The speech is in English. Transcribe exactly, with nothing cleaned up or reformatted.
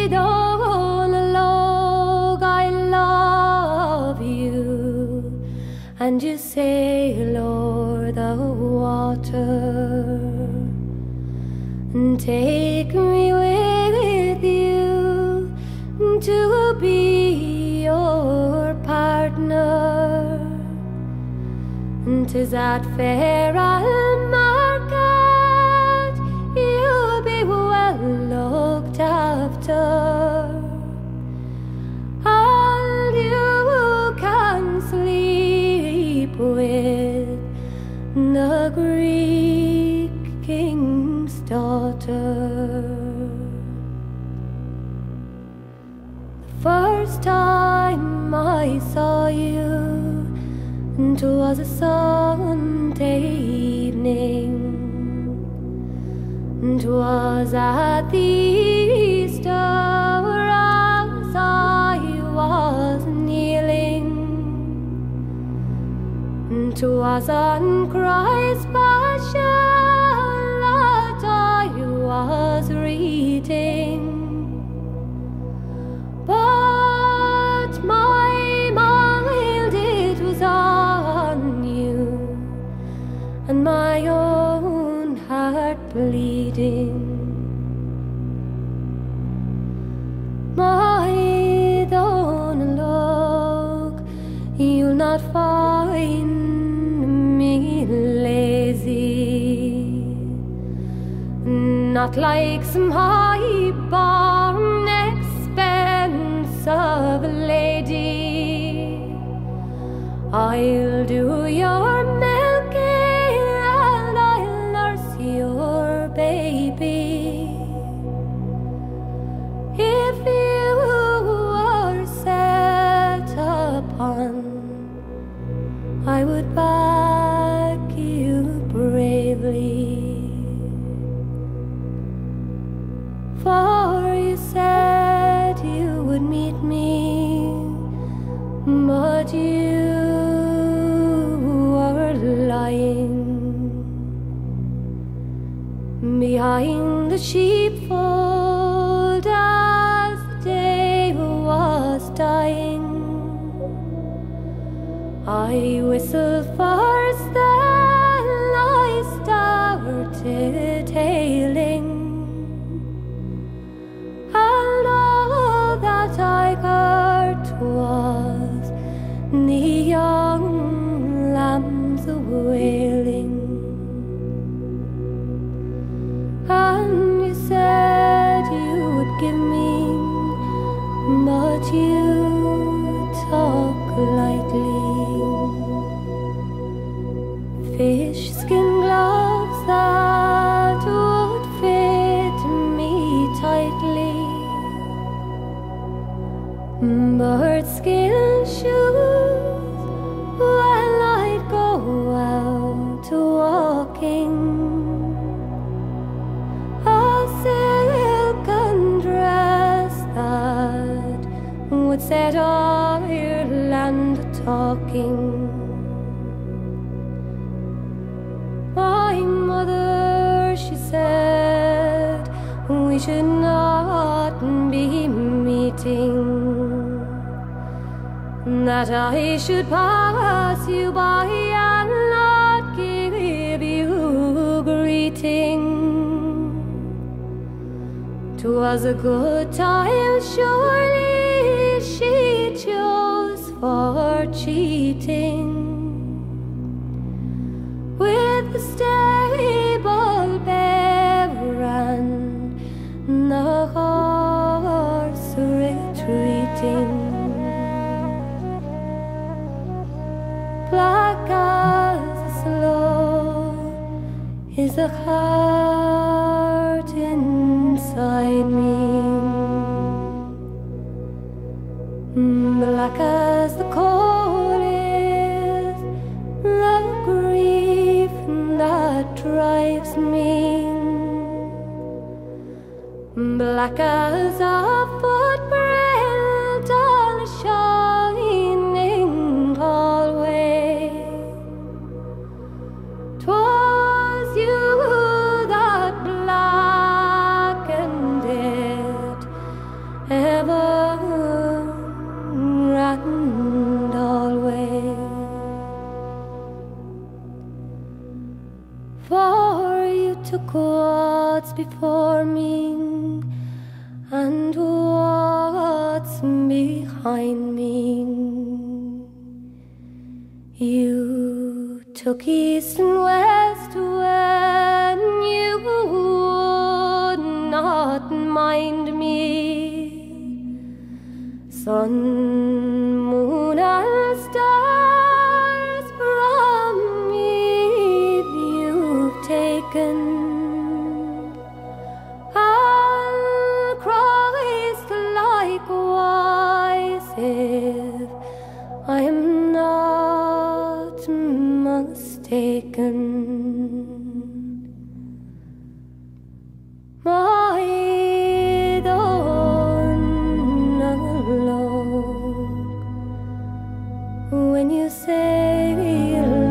Donal, I love you, and you sail o'er the water, and take me with you to be your partner. And 'tis at fair market you'll be well looked after, and you can sleep with the Greek king's daughter. The first time I saw you, 'twas a Sunday evening, 'twas at the Easter as I was kneeling, 'twas on Christ's Passion that I was reading, but my mind it was on you, and my own heart bleeding. My Donal, you'll not find me lazy, not like some high-born expensive lady. I'll do your milking and I'll nurse your baby. If you were set upon, I would back you bravely. For you said you would meet me, but you were lying behind the sheepfold as the day was dying. I whistled first, then I started hailing, and all that I heard was the young lambs wailing. And you said you would give me, but you talk lightly. Fish skin gloves that would fit me tightly, bird skin shoes when I'd go out walking, a silken dress that would set Ireland talking. My mother, she said, we should not be meeting, that I should pass you by and not give you greeting. 'Twas a good time, surely she chose for cheating with the stable bearer and the horse retreating. Black as the snow is the heart inside me, black as the coal is the grief that drives me, black as a footprint on a shining hallway. 'Twas you that blackened it, took what's before me and what's behind me. You took east and west when you would not mind me. Sun, moon and stars from me you've taken. I'll Christ likewise if I'm not mistaken. My Donal, when you say